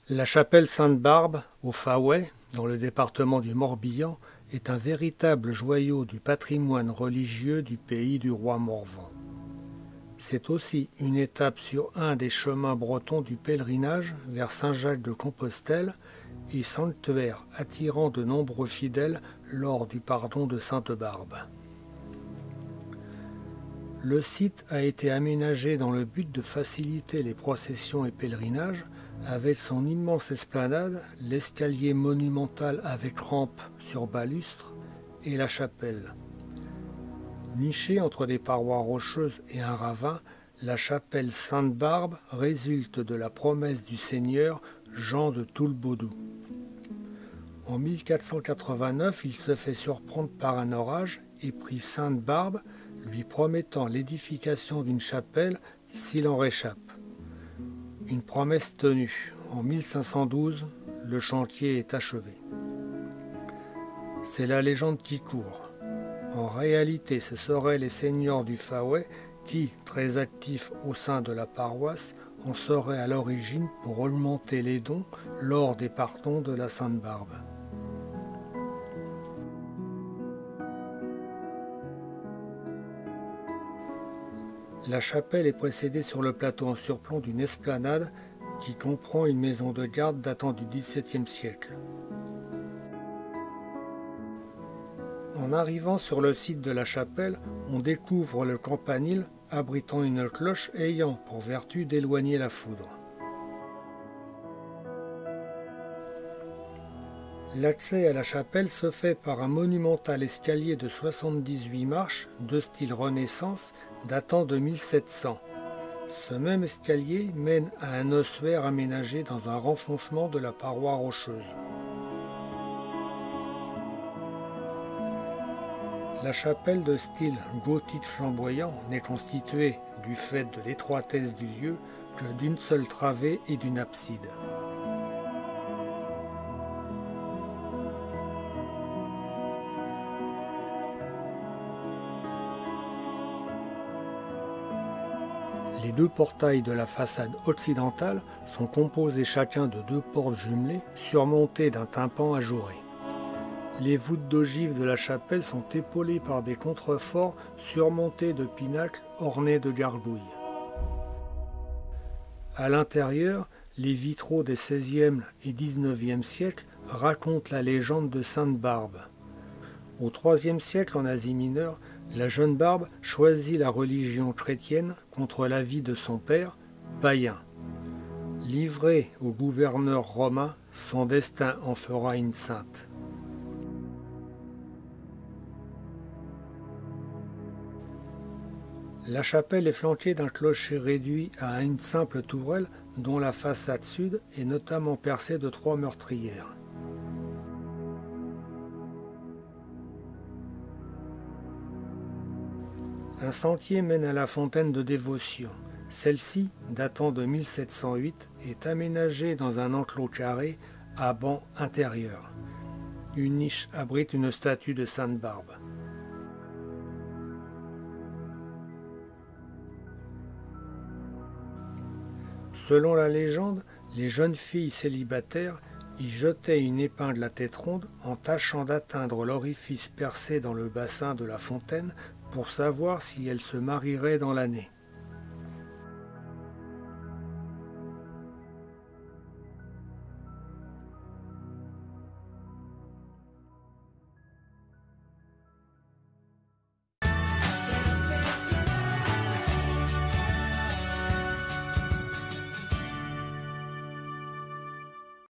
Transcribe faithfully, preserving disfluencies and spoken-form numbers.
La chapelle Sainte-Barbe, au Fawet, dans le département du Morbihan, est un véritable joyau du patrimoine religieux du pays du roi Morvan. C'est aussi une étape sur un des chemins bretons du pèlerinage vers Saint-Jacques-de-Compostelle et sanctuaire attirant de nombreux fidèles lors du pardon de Sainte-Barbe. Le site a été aménagé dans le but de faciliter les processions et pèlerinages avec son immense esplanade, l'escalier monumental avec rampe sur balustre et la chapelle. Nichée entre des parois rocheuses et un ravin, la chapelle Sainte-Barbe résulte de la promesse du seigneur Jean de Toulbodou. En mille quatre cent quatre-vingt-neuf, il se fait surprendre par un orage et prie Sainte-Barbe, lui promettant l'édification d'une chapelle s'il en réchappe. Une promesse tenue. En mille cinq cent douze, le chantier est achevé. C'est la légende qui court. En réalité, ce seraient les seigneurs du Fawet qui, très actifs au sein de la paroisse, en seraient à l'origine pour augmenter les dons lors des pardons de la Sainte-Barbe. La chapelle est précédée sur le plateau en surplomb d'une esplanade qui comprend une maison de garde datant du dix-septième siècle. En arrivant sur le site de la chapelle, on découvre le campanile abritant une cloche ayant pour vertu d'éloigner la foudre. L'accès à la chapelle se fait par un monumental escalier de soixante-dix-huit marches de style Renaissance datant de mille sept cents. Ce même escalier mène à un ossuaire aménagé dans un renfoncement de la paroi rocheuse. La chapelle de style gothique flamboyant n'est constituée, du fait de l'étroitesse du lieu, que d'une seule travée et d'une abside. Les deux portails de la façade occidentale sont composés chacun de deux portes jumelées surmontées d'un tympan ajouré. Les voûtes d'ogives de la chapelle sont épaulées par des contreforts surmontés de pinacles ornés de gargouilles. À l'intérieur, les vitraux des seizième et dix-neuvième siècles racontent la légende de Sainte-Barbe. Au troisième siècle en Asie mineure, la jeune Barbe choisit la religion chrétienne contre l'avis de son père, païen. Livrée au gouverneur romain, son destin en fera une sainte. La chapelle est flanquée d'un clocher réduit à une simple tourelle dont la façade sud est notamment percée de trois meurtrières. Un sentier mène à la fontaine de dévotion. Celle-ci, datant de mille sept cent huit, est aménagée dans un enclos carré à banc intérieur. Une niche abrite une statue de Sainte-Barbe. Selon la légende, les jeunes filles célibataires y jetaient une épingle à tête ronde en tâchant d'atteindre l'orifice percé dans le bassin de la fontaine pour savoir si elles se marieraient dans l'année.